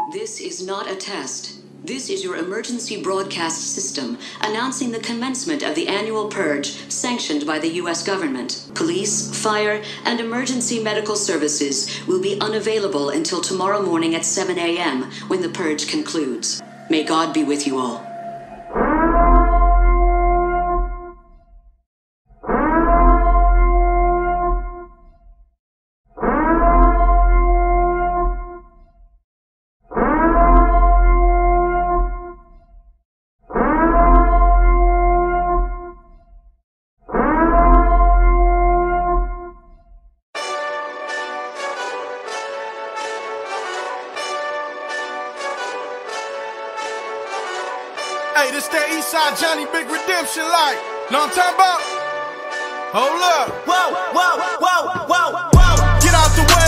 This is not a test. This is your emergency broadcast system announcing the commencement of the annual purge sanctioned by the U.S. government. Police, fire, and emergency medical services will be unavailable until tomorrow morning at 7 a.m. when the purge concludes. May God be with you all. Hey, this that Eastside Johnny Big Redemption like. Know what I'm talking about? Hold up. Whoa, whoa, whoa, whoa, whoa. Get out the way.